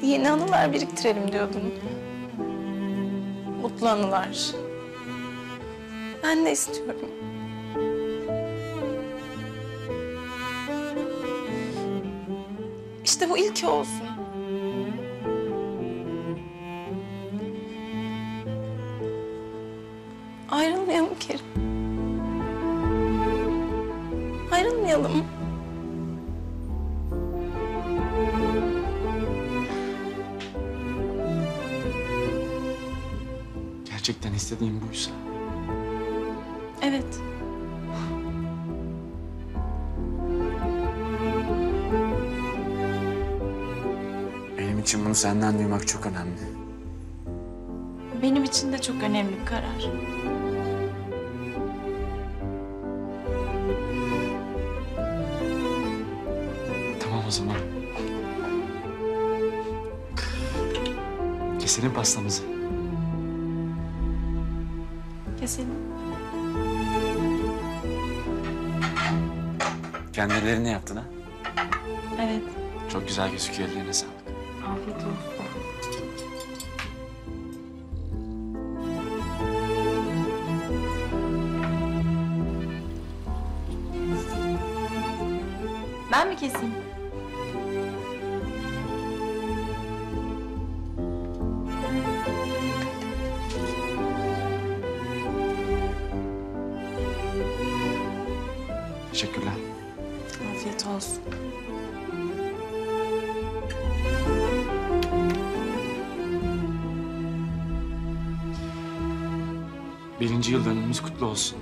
Yeni anılar biriktirelim diyordum. Mutlu anılar. Ben de istiyorum. İşte bu ilki olsun. Ayrılmayalım Kerim. Ayrılmayalım. Gerçekten istediğim buysa. Evet. Benim için bunu senden duymak çok önemli. Benim için de çok önemli bir karar. Tamam o zaman. Keselim pastamızı. Keselim. Kendilerini yaptın ha? Evet. Çok güzel gözüküyor, ellerine sağlık. Afiyet olsun. Ben mi keseyim? Teşekkürler. Afiyet olsun. Birinci yıl dönümümüz kutlu olsun.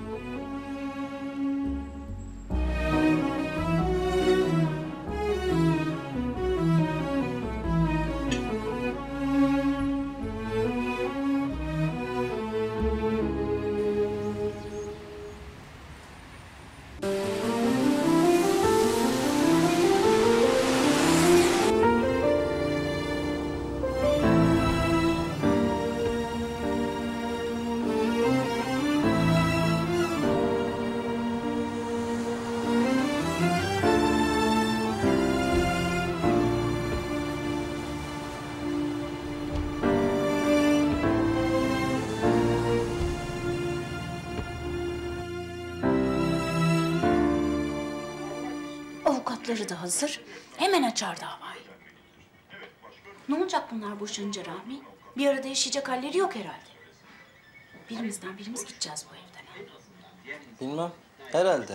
Avukatları da hazır. Hemen açar davayı. Ne olacak bunlar boşanınca Rahmi? Bir arada yaşayacak halleri yok herhalde. Birimizden birimiz gideceğiz bu evden. Bilmem. Herhalde.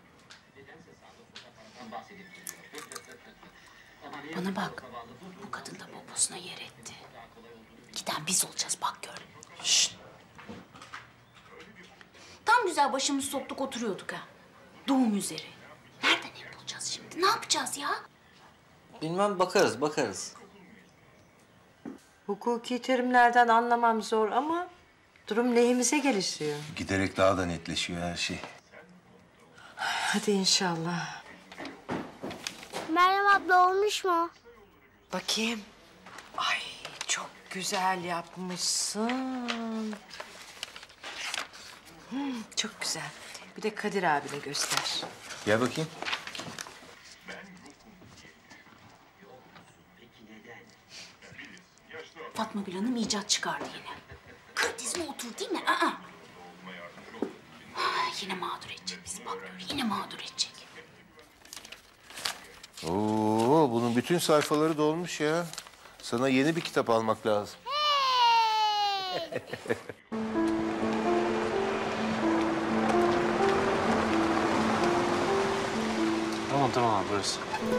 Bana bak. Bu kadın da poposuna yer etti. Giden biz olacağız bak gör. Şşt. Tam güzel başımızı soktuk oturuyorduk ha. Doğum üzeri. Nereden ev bulacağız şimdi? Ne yapacağız ya? Bilmem, bakarız. Hukuki terimlerden anlamam zor ama durum lehimize gelişiyor. Giderek daha da netleşiyor her şey. Hadi inşallah. Meryem abla olmuş mu? Bakayım. Ay çok güzel yapmışsın. Çok güzel. Bir de Kadir abine göster. Gel bakayım. Fatma Gül Hanım icat çıkardı yine. Kır dizine otur değil mi? Yine mağdur edecek bizi bak gör. Yine mağdur edecek. Oo, bunun bütün sayfaları dolmuş ya. Sana yeni bir kitap almak lazım. Tamam abi, burası.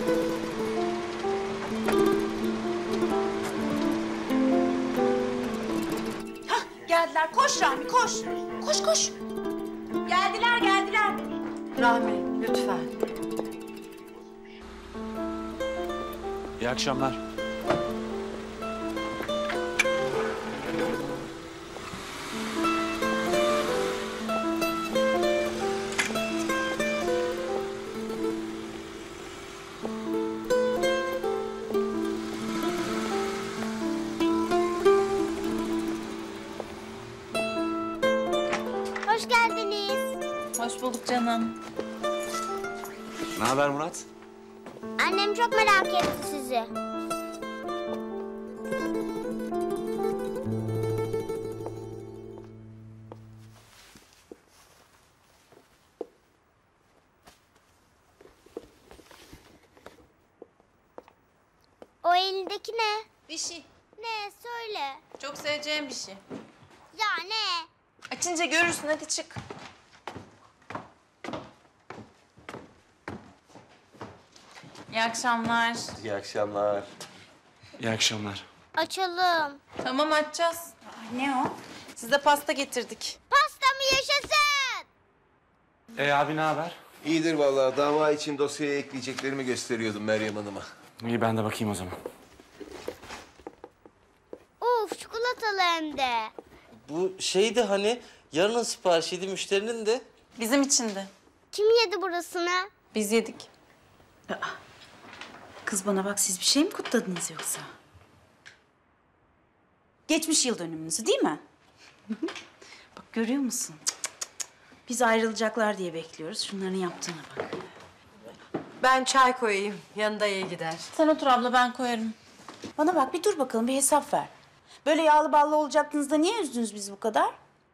Geldiler. Koş Rahmi koş. Koş. Geldiler. Rahmi lütfen. İyi akşamlar. Hoş geldiniz. Hoş bulduk canım. Ne haber Murat? Annem çok merak etti sizi. elindeki ne? Bir şey. Ne? Söyle. Çok seveceğim bir şey. Ya ne? Açınca görürsün, hadi çık. İyi akşamlar. İyi akşamlar. İyi akşamlar. Açalım. Tamam, açacağız. Ne o? Size pasta getirdik. Pasta mı yaşasın? Abi ne haber? İyidir vallahi. Dava için dosyaya ekleyeceklerimi gösteriyordum Meryem Hanım'a. İyi ben de bakayım o zaman. Of, çikolatalı hem de. Bu şeydi hani yarının siparişiydi müşterinin de. Bizim için de. Kim yedi burasını? Biz yedik. Kız bana bak, siz bir şey mi kutladınız yoksa? Geçmiş yıl dönümünüzü değil mi? Bak görüyor musun? Cık, cık, cık. Biz ayrılacaklar diye bekliyoruz. Şunların yaptığına bak. Ben çay koyayım. Yanında iyi gider. Sen otur abla, ben koyarım. Bana bak, bir dur bakalım, bir hesap ver. Böyle yağlı ballı olacaktınız da niye üzdünüz bizi bu kadar?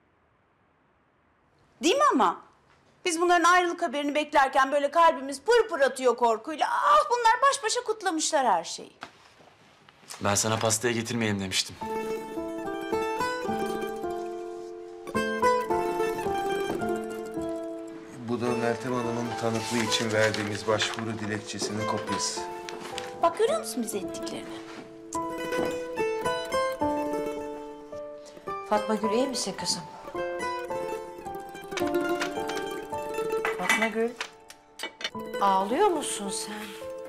Değil mi ama? Biz bunların ayrılık haberini beklerken böyle kalbimiz pır pır atıyor korkuyla. Ah, bunlar baş başa kutlamışlar her şeyi. Ben sana pastayı getirmeyelim demiştim. Bu da Meltem Hanım'ın tanıklığı için verdiğimiz başvuru dilekçesinin kopyası. Bak görüyor musun bize ettiklerini? Fatma Gül iyi misin kızım? Fatma Gül. Ağlıyor musun sen?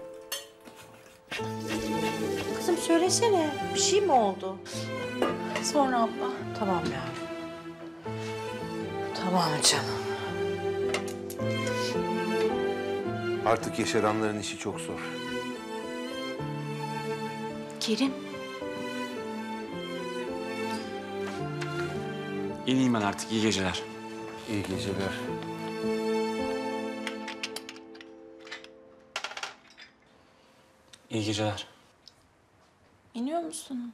Kızım söylesene. Bir şey mi oldu? Sonra abla. Tamam yavrum. Tamam canım. Artık yaşaranların işi çok zor. Kerim, İneyim ben artık. İyi geceler. İyi geceler. İyi geceler. İniyor musun?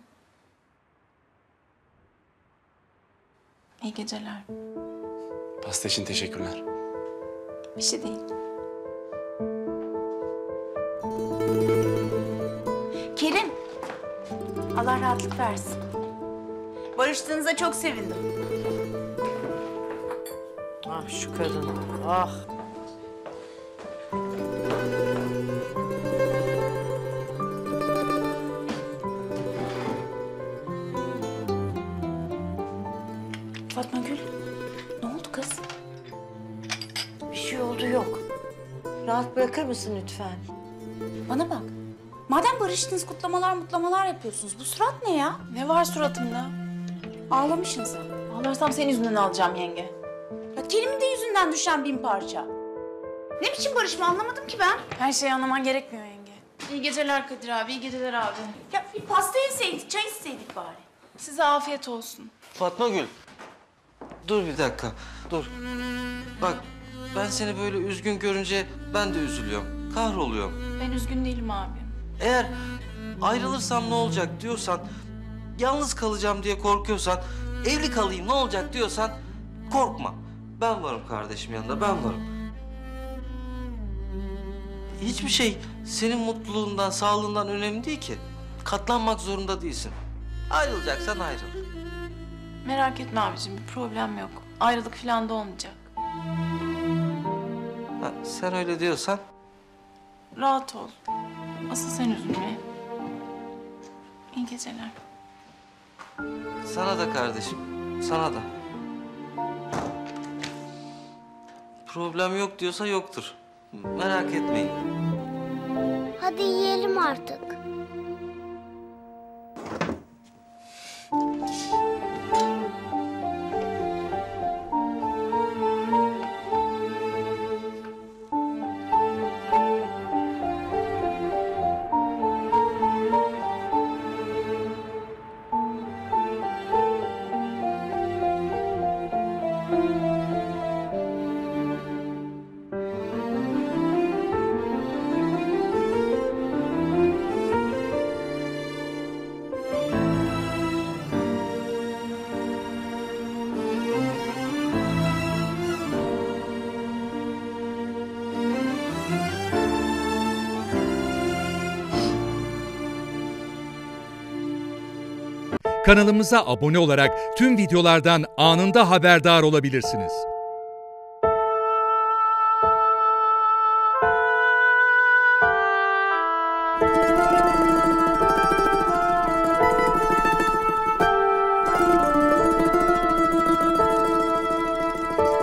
İyi geceler. Pasta için teşekkürler. Bir şey değil. Kerim. Allah rahatlık versin. Barıştığınıza çok sevindim. Ah şu kadın. Ah. Fatma Gül, ne oldu kız? Bir şey oldu yok. Rahat bırakır mısın lütfen? Bana bak. Madem barıştınız, kutlamalar yapıyorsunuz. Bu surat ne ya? Ne var suratımda? Ağlamışsın sen. Ağlarsam senin yüzünden alacağım yenge. Ya Kerim'in de yüzünden düşen 1000 parça. Ne biçim barışma anlamadım ki ben. Her şeyi anlaman gerekmiyor yenge. İyi geceler Kadir abi, iyi geceler abi. Ya bir pasta yeseydik, çay içseydik bari. Size afiyet olsun. Fatma Gül. Dur bir dakika. Dur. Bak ben seni böyle üzgün görünce ben de üzülüyorum. Kahroluyorum. Ben üzgün değilim abi. Eğer ayrılırsam ne olacak diyorsan, yalnız kalacağım diye korkuyorsan, evli kalayım ne olacak diyorsan korkma. Ben varım kardeşim yanında, ben varım. Hiçbir şey senin mutluluğundan, sağlığından önemli değil ki. Katlanmak zorunda değilsin. Ayrılacaksan ayrıl. Merak etme abicim, bir problem yok. Ayrılık falan da olmayacak. Ha, sen öyle diyorsan Rahat ol. Asıl sen üzülme. İyi geceler. sana da kardeşim, sana da. Problem yok diyorsa yoktur. Merak etmeyin. Hadi yiyelim artık. Kanalımıza abone olarak tüm videolardan anında haberdar olabilirsiniz.